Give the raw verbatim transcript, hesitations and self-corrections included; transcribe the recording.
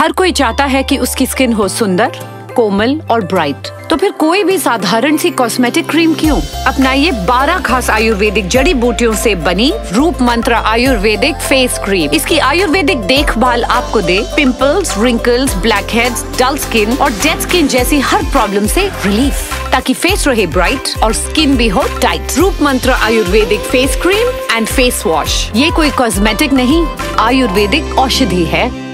हर कोई चाहता है कि उसकी स्किन हो सुंदर, कोमल और ब्राइट। तो फिर कोई भी साधारण सी कॉस्मेटिक क्रीम क्यों? अपनाइए बारह खास आयुर्वेदिक जड़ी बूटियों से बनी रूप मंत्रा आयुर्वेदिक फेस क्रीम। इसकी आयुर्वेदिक देखभाल आपको दे pimples, wrinkles, black heads, dull skin और डेड स्किन जैसी हर प्रॉब्लम से रिलीफ, ताकि फेस रहे ब्राइट और स्किन भी हो tight. Roop Mantra Ayurvedic face cream and face wash, ये कोई कॉस्मेटिक नहीं, आयुर्वेदिक औषधि है।